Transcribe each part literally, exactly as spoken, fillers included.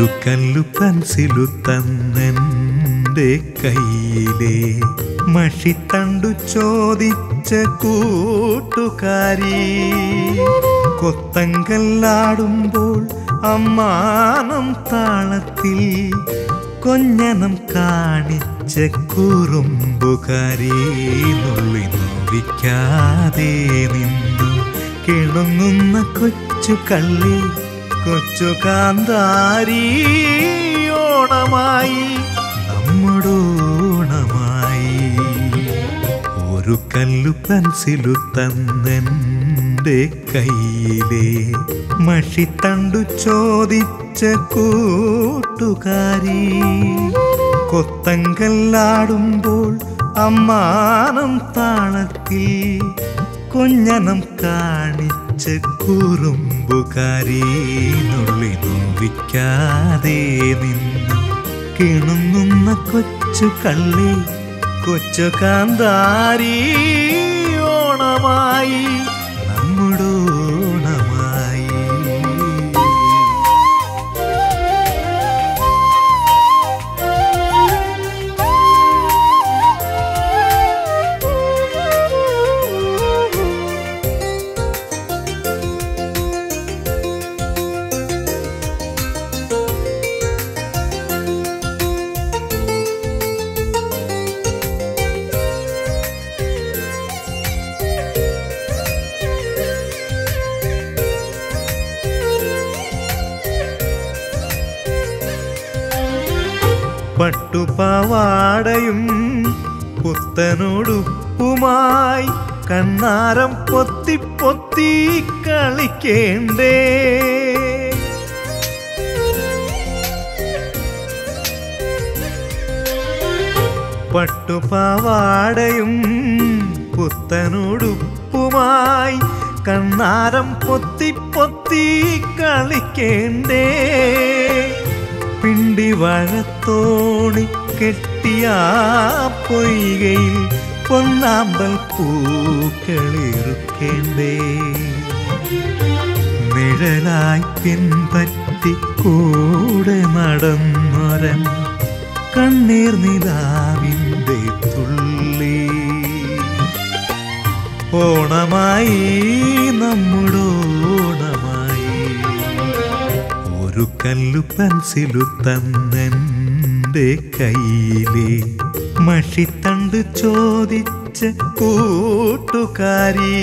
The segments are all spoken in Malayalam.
ഒരു കല്ലു പെൻസിലു തന്നെൻ്റെ കയ്യിലെ മഷിത്തണ്ടു ചോദിച്ച കൂട്ടുകാരി കൊത്തങ്കല്ലാടുമ്പോൾ അമ്മാനം താളത്തിൽ കൊഞ്ഞനം കാണിച്ച കുറുമ്പുകാരി നുള്ളി നോവിക്കാതെ നിന്നു കിണുങ്ങുന്ന കൊച്ചു കള്ളി കൊച്ചു കാന്താരി ഓണമായി നമ്മുടെ ഓണമായി ഒരു കല്ലു പെൻസിലു തന്നെൻ്റെ കയ്യിലെ മഷിത്തണ്ടു ചോദിച്ച കൂട്ടുകാരി കൊത്തങ്കല്ലാടുമ്പോൾ അമ്മാനം താളത്തിൽ കൊഞ്ഞനം കാണിച്ച കുറുമ്പുകാരി നുള്ളി നോവിക്കാതെ നിന്നു കിണുങ്ങുന്ന കൊച്ചു കള്ളി കൊച്ചു കാന്താരി ഓണമായി നമ്മുടെ ഓണമായി പട്ടുപാവാടയും പുത്തനോടുപ്പുമായി കണ്ണാരം പൊത്തി പൊത്തി കളിക്കേണ്ടേ പട്ടുപാവാടയും പുത്തനോടുപ്പുമായി കണ്ണാരം പൊത്തി പൊത്തി കളിക്കേണ്ടേ പിണ്ടി വാഴത്തോണി കെട്ടിയ പൊയ്കയിൽ പൊന്നാമ്പൽ പൂക്കളിറുക്കേണ്ടേ നിഴലായി പിൻപറ്റി കൂടെ നടന്നൊരൻ കണ്ണീർ നിലാവിൻ്റെ തുള്ളി ഓണമായി നമ്മുടെ ഓണമായി ഒരു കല്ലു പെൻസിലു തന്നെൻ്റെ കയ്യിലെ മഷിത്തണ്ട് ചോദിച്ച കൂട്ടുകാരി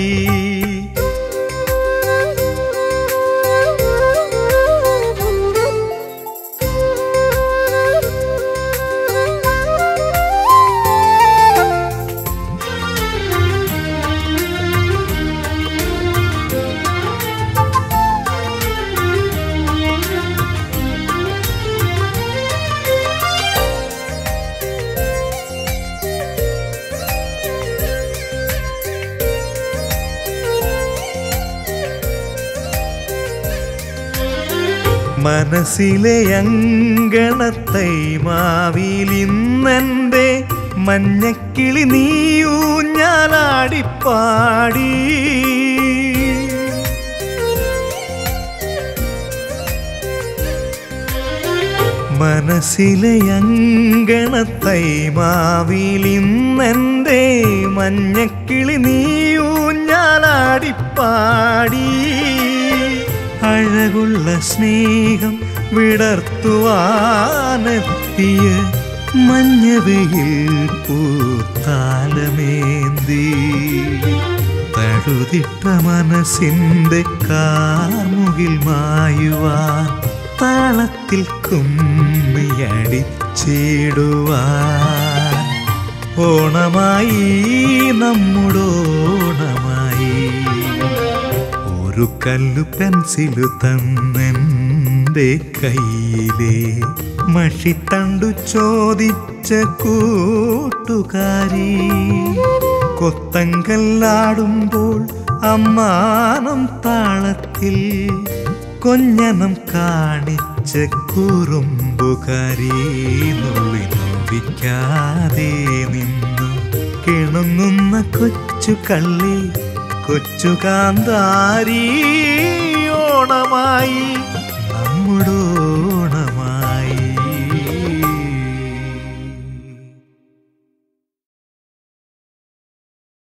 മനസ്സിലെ അങ്കണത്തൈ മാവിലിന്നെൻ്റെ മഞ്ഞക്കിളി നീയൂഞ്ഞാലാടിപ്പാടി മനസ്സിലെ അങ്കണത്തൈ മാവിലിന്നെൻ്റെ മഞ്ഞക്കിളി നീയൂഞ്ഞാലാടിപ്പാടി അഴകുള്ള സ്നേഹം വിടർത്തുവാനെത്തിയ മഞ്ഞവെയിൽ പൂത്താലമേന്തി തഴുതിട്ട മനസ്സിൻ്റെ കാർമുകിൽ മായുവാൻ താളത്തിൽ കുമ്മിയടിച്ചിടുവാൻ ഓണമായി നമ്മുടെ ഓണമായി ഒരു കല്ലു പെൻസിലു തന്നെൻ്റെ കയ്യിലെ മഷിത്തണ്ടു ചോദിച്ച കൂട്ടുകാരി കൊത്തങ്കല്ലാടുമ്പോൾ അമ്മാനം താളത്തിൽ കൊഞ്ഞനം കാണിച്ച കുറുമ്പുകാരി നുള്ളി നോവിക്കാതെ നിന്നു കിണുങ്ങുന്ന കൊച്ചു കള്ളി കൊച്ചു കാന്താരി ഓണമായി നമ്മുടെ